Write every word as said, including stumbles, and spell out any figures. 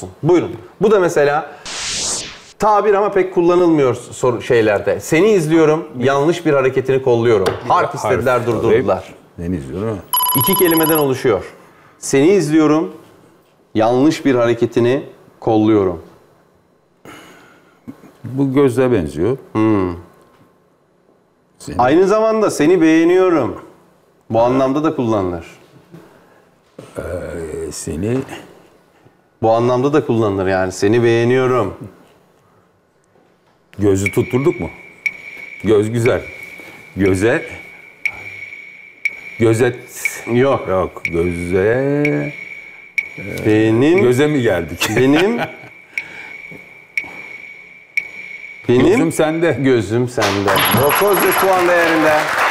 olsun. Buyurun. Bu da mesela tabir ama pek kullanılmıyor soru şeylerde. Seni izliyorum, yanlış bir hareketini kolluyorum. Harf istediler, Harf, durdurdular. Seni izliyorum. İki kelimeden oluşuyor. Seni izliyorum, yanlış bir hareketini kolluyorum. Bu gözle benziyor. Hmm. Seni... Aynı zamanda seni beğeniyorum. Bu anlamda da kullanılır. Ee, seni... Bu anlamda da kullanılır yani. Seni beğeniyorum. Gözü tutturduk mu? Göz güzel. Göze... Gözet... Yok. Yok. Göze... Benim... Göze mi geldik? Benim... Benim... Gözüm sende. Gözüm sende. dokuz yüz puan değerinde.